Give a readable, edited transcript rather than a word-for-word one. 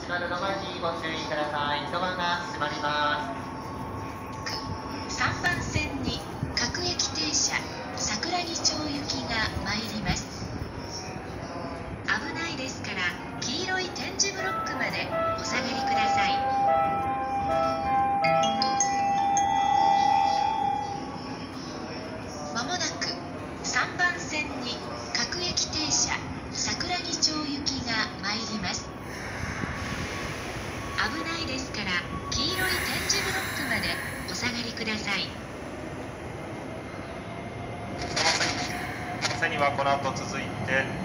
閉まるの前にご注意ください。ドアが閉まります。 3番線に各駅停車桜木町行きが参ります。危ないですから黄色い点字ブロックまでお下がりください。まもなく3番線に各駅停車桜木町行きが参ります。危ないですから黄色い点字ブロックまでお下がりください。 この線にはこの後続いて